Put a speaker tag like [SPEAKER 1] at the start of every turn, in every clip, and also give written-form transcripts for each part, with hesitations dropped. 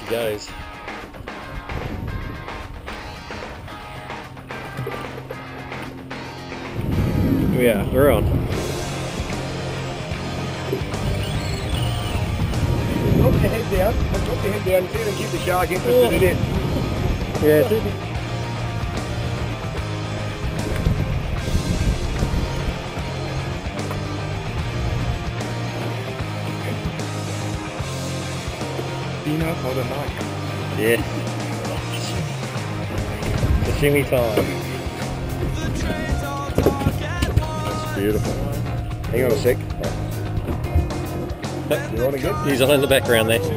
[SPEAKER 1] goes. Here we are, we're on.
[SPEAKER 2] Drop your head down. Drop your head down and see if keep the shark interested in it.
[SPEAKER 1] Yeah.
[SPEAKER 2] Dino, hold a knife.
[SPEAKER 1] Yeah. Sashimi time. That's beautiful.
[SPEAKER 2] Hang on a sec. You on again?
[SPEAKER 1] He's on in the background there.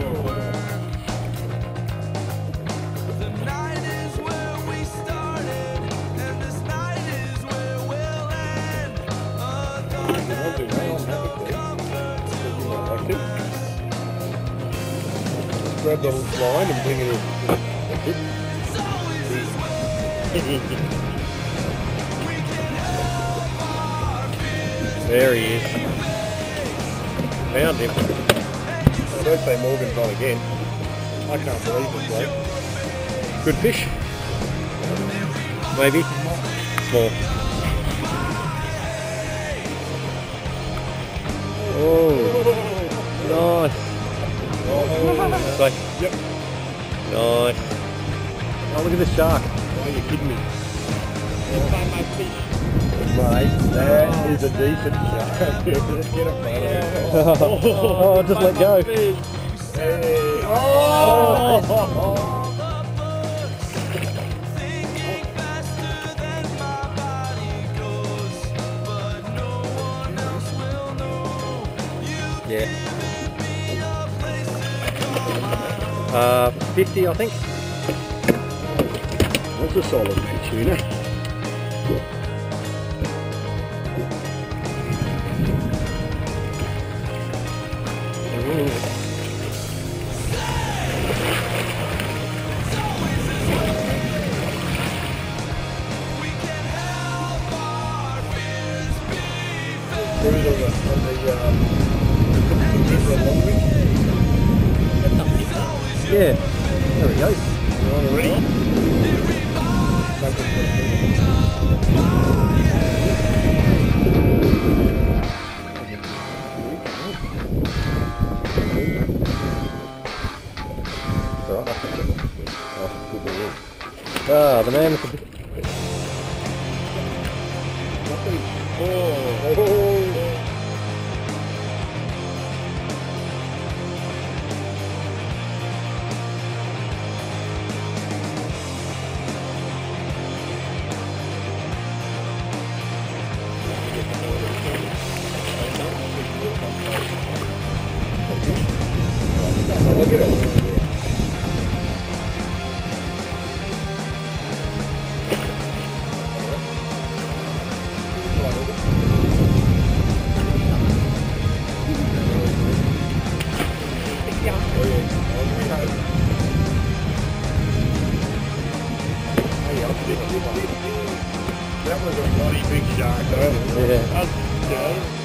[SPEAKER 2] Grab the line and bring it in.
[SPEAKER 1] There he is. Found him.
[SPEAKER 2] I don't say Morgan's on again. I can't believe this, bloke.
[SPEAKER 1] Good fish? Maybe? Small. Oh, nice. Like,
[SPEAKER 2] Yep.
[SPEAKER 1] nice. Oh, look at this shark.
[SPEAKER 2] Why are you kidding me? Mate, that is a decent shark. Let's get a photo.
[SPEAKER 1] Oh, just let go.
[SPEAKER 2] Hey. Oh!
[SPEAKER 1] Yeah. 50, I think.
[SPEAKER 2] That's a solid tuna.
[SPEAKER 1] Yeah. There we go.
[SPEAKER 2] Ready?
[SPEAKER 1] Ah, the man with the...
[SPEAKER 2] Look at it. That was a bloody big shark, though.
[SPEAKER 1] Yeah.